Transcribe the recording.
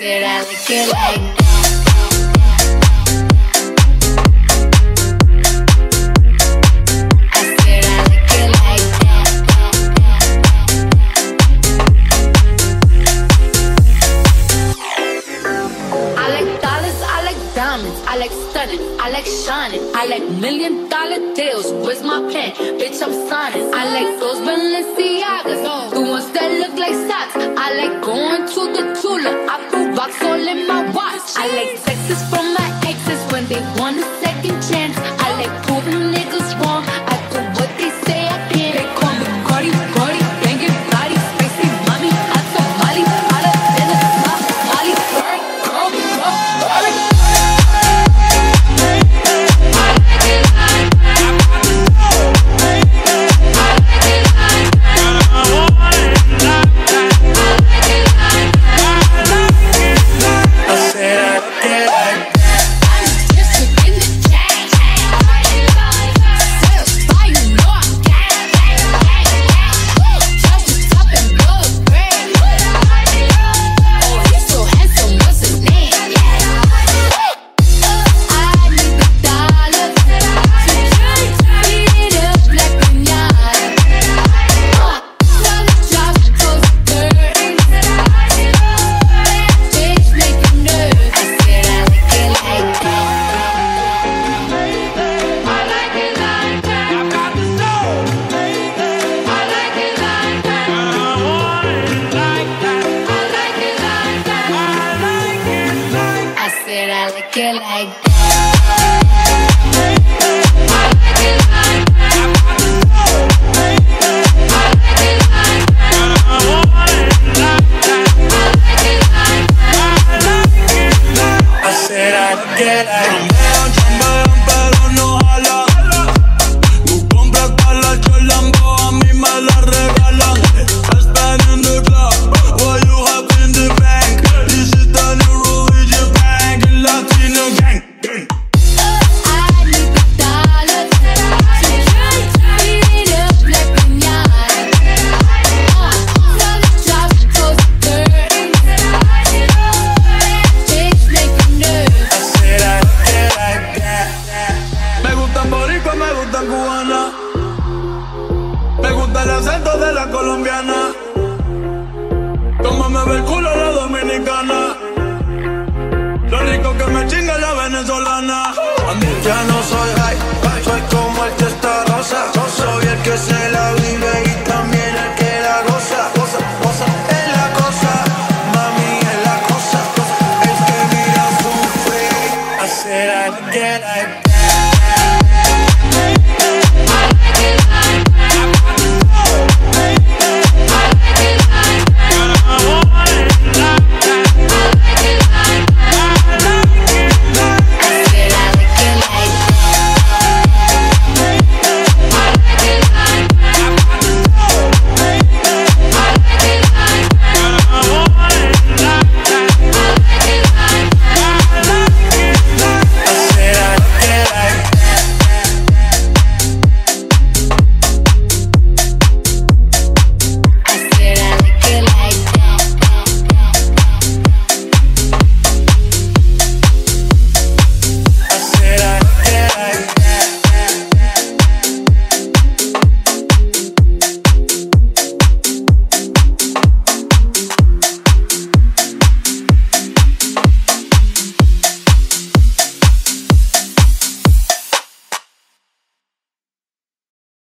said I like it like that. I like stunning, I like shining, I like $1,000,000 deals. Where's my pen? Bitch, I'm signing. I like those Balenciagas, the ones that look like socks. I like going to the Tula, I put rocks all in my watch. I like texts from my exes when they want a second chance. I like proving niggas wrong, I do what they say I can't. They call me Cardi, Cardi, banging body, spicy mommy, hot tamale, hotter than a Somali. Girl, girl. Get like that. I said I get like chambean, pero no jala. Tú compras pa' la Cholambo, a mí me la regalan. Spend in the club, what you have in the bank. This is the new religion bank, Latino gang. I need the dollars to beat it up like piñata. Tell the drop goes dirty. Chicks making nerves. I said I get like that. Me gustan boricua, me gustan cubana. Me gusta el acento de la colombiana. Como me ve el culo la dominicana. Lo rico que me chinga la venezolana. Ya no soy high, soy como el testarosa.